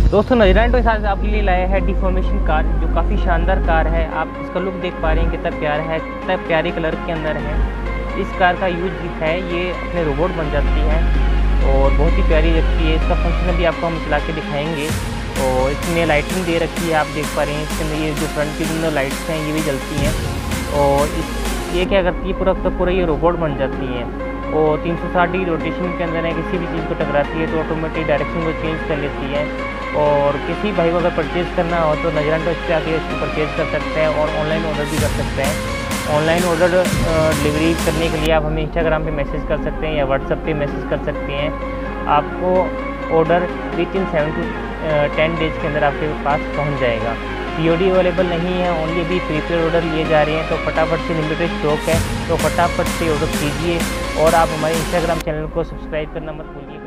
दोस्तों नजरान के साथ आपके लिए लाया है डिफॉर्मेशन कार, जो काफ़ी शानदार कार है। आप इसका लुक देख पा रहे हैं कितना प्यारा है, कितना प्यारे कलर के अंदर है। इस कार का यूज है, ये अपने रोबोट बन जाती है और बहुत ही प्यारी लगती है। इसका फंक्शन भी आपको हम चला के दिखाएंगे। और इसमें लाइटिंग दे रखी है, आप देख पा रहे हैं। इसके अंदर ये जो फ्रंट की जो लाइट्स हैं ये भी जलती हैं। और ये क्या करती है, पूरा ये रोबोट बन जाती है और 360 डिग्री रोटेशन के अंदर है। किसी भी चीज़ को टकराती है तो ऑटोमेटिक डायरेक्शन को चेंज कर लेती है। और किसी भाई को अगर परचेज़ करना हो तो नजरान टॉयज़ पे आके इसको परचेज़ कर सकते हैं और ऑनलाइन ऑर्डर भी कर सकते हैं। ऑनलाइन ऑर्डर डिलीवरी करने के लिए आप हमें इंस्टाग्राम पे मैसेज कर सकते हैं या व्हाट्सएप पे मैसेज कर सकते हैं। आपको order within 7 to 10 days के अंदर आपके पास पहुंच जाएगा। POD अवेलेबल नहीं है, ओनली भी प्रीपेड ऑर्डर लिए जा रहे हैं। तो फटाफट से लिमिटेड स्टॉक है, तो फटाफट से ऑर्डर कीजिए और आप हमारे इंस्टाग्राम चैनल को सब्सक्राइब करना मत भूलिए।